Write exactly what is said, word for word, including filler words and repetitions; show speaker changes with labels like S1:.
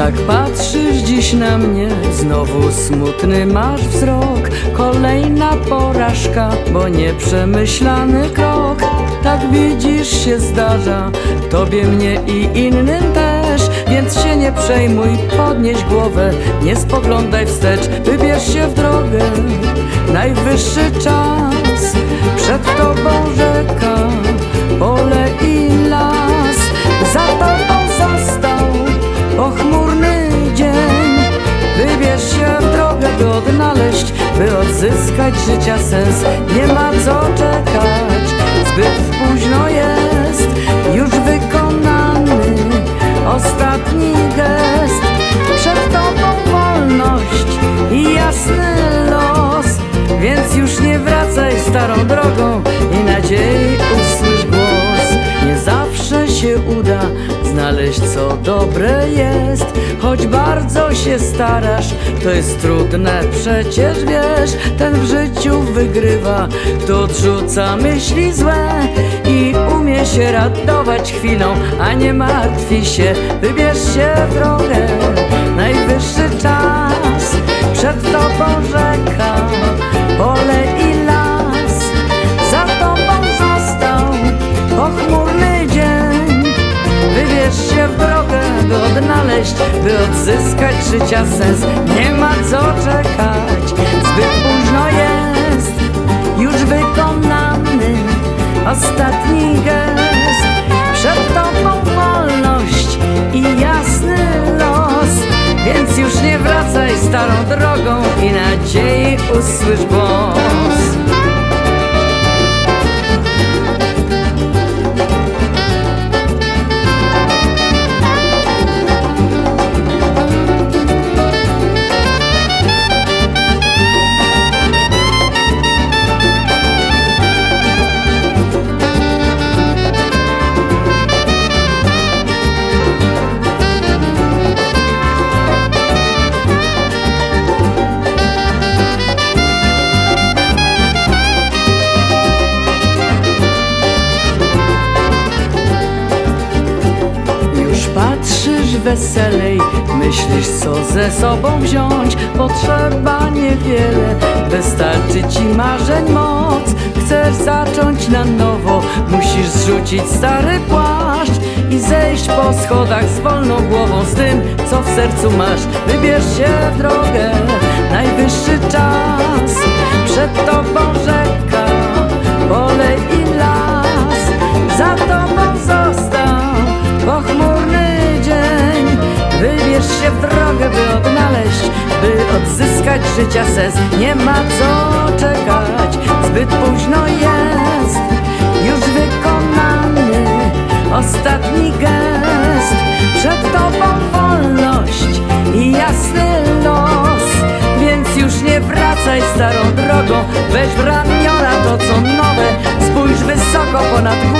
S1: Tak patrzysz dziś na mnie, znowu smutny masz wzrok. Kolejna porażka, bo nieprzemyślany krok. Tak widzisz się zdarza, tobie, mnie i innym też. Więc się nie przejmuj, podnieś głowę, nie spoglądaj wstecz. Wybierz się w drogę, najwyższy czas. Przed tobą rzeka, pole i las. Za tobą został pochmurny dzień. Wybierz się w drogę, by odnaleźć, by odzyskać życia sens. Nie ma co czekać, zbyt późno jest. Już wykonany ostatni gest. Przed tobą wolność i jasny los. Więc już nie wracaj starą drogą i nadziei usłysz głos. Nie zawsze się uda znaleźć, co dobre jest. Choć bardzo się starasz, to jest trudne, przecież wiesz. Ten w życiu wygrywa, kto odrzuca myśli złe i umie się radować chwilą, a nie martwi się. Wybierz się w drogę, najwyższy czas. Przed tobą rzeka, pole i las. Za tobą został pochmurny dzień. Wybierz się w drogę, by odnaleźć, by odzyskać życia sens. Nie ma co czekać, zbyt późno jest. Już wykonany ostatni gest. Przed tobą wolność i jasny los. Więc już nie wracaj starą drogą i nadziei usłysz głos. Patrzysz weselej, myślisz, co ze sobą wziąć. Potrzeba niewiele, wystarczy ci marzeń moc. Chcesz zacząć na nowo, musisz zrzucić stary płaszcz i zejść po schodach z wolną głową, z tym, co w sercu masz. Wybierz się w drogę, najwyższy czas. Przed tobą rzeka, pole i las. Za tobą został pochmurny dzień. Wybierz się w drogę, by odnaleźć, by odzyskać życia sens. Nie ma co czekać, zbyt późno jest. Już wykonany ostatni gest. Przed tobą wolność i jasny los. Więc już nie wracaj starą drogą, weź w ramiona to co nowe. Spójrz wysoko ponad górę.